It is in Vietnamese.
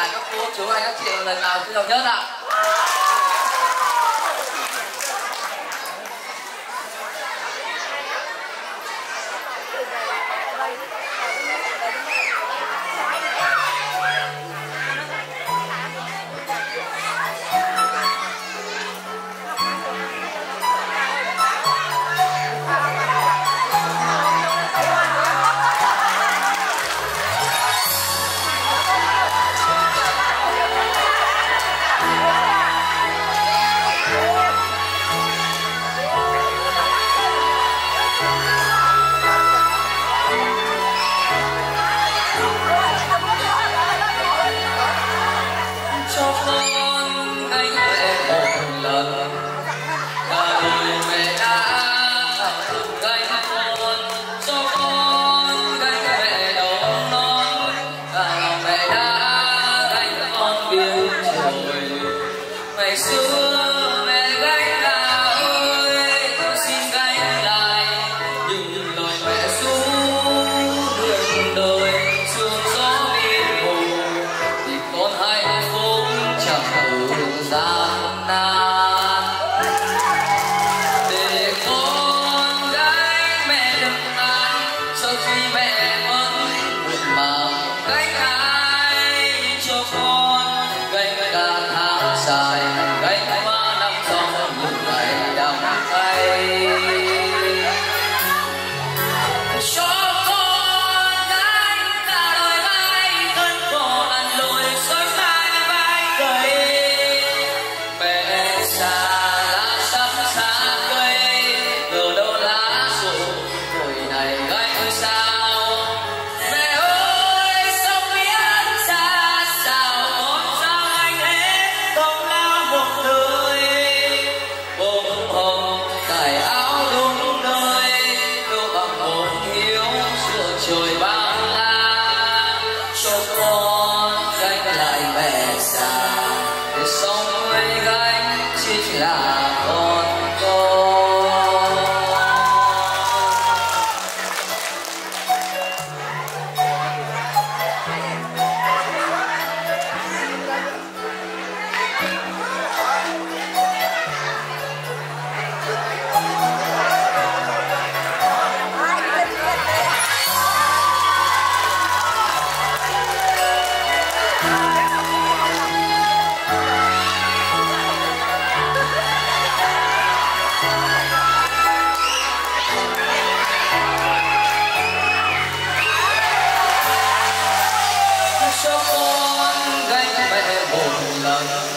cả các cô chú anh các chị lần nào xinh đẹp nhất ạ. Ngày xưa mẹ gánh ta ơi, con xin gánh lại những lời mẹ ru đường đời sương gió biên hồ, thì con hạnh phúc chẳng từ gian nan. Để con gánh mẹ đừng ai, sau khi mẹ vẫn buồn màng gánh ai cho con, gánh cả tháng dài, gánh qua năm trong những ngày đắng cay. Cho con gánh cả đời vai thân khổ lặn lội sớm mai vai cây. Mẹ già lá sắp xa cây, giờ đâu lá rụng tuổi này gánh sao. Mẹ ơi sao biết ra sao, con sao anh hết công lao một đời. Bông hồng cài áo đúng nơi, đâu bằng một hiếu giữa trời bao la. Cho con gánh lại mẹ già, để sống với gánh chỉ là con. Cho con gánh mẹ một lần.